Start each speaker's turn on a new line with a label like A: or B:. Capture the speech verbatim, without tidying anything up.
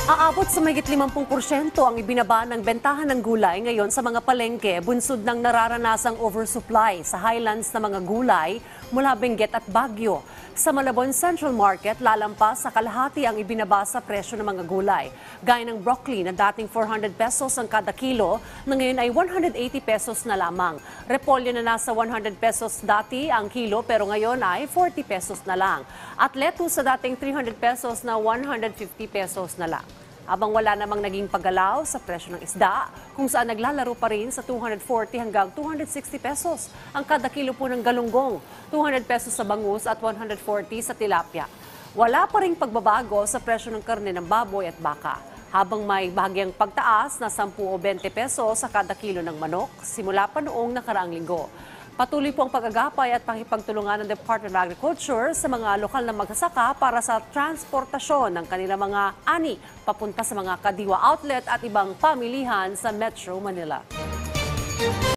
A: Aabot sa mahigit limampu porsyento ang ibinaba ng bentahan ng gulay ngayon sa mga palengke, bunsod ng nararanasang oversupply sa highlands na mga gulay mula Benguet at Baguio. Sa Malabon Central Market, lalampas sa kalahati ang ibinaba sa presyo ng mga gulay. Gaya ng broccoli na dating four hundred pesos ang kada kilo, na ngayon ay one hundred eighty pesos na lamang. Repolyo na nasa one hundred pesos dati ang kilo pero ngayon ay forty pesos na lang. At lettuce sa dating three hundred pesos na one hundred fifty pesos na lang. Habang wala namang naging paggalaw sa presyo ng isda, kung saan naglalaro pa rin sa two hundred forty hanggang two hundred sixty pesos ang kada kilo po ng galunggong, two hundred pesos sa bangus at one hundred forty sa tilapia. Wala pa ring pagbabago sa presyo ng karne ng baboy at baka, habang may bahagyang pagtaas na ten o twenty pesos sa kada kilo ng manok simula pa noong nakaraang linggo. Patuloy po ang pag-agapay at pakipagtulungan ng Department of Agriculture sa mga lokal na magsasaka para sa transportasyon ng kanilang mga ani papunta sa mga kadiwa outlet at ibang pamilihan sa Metro Manila.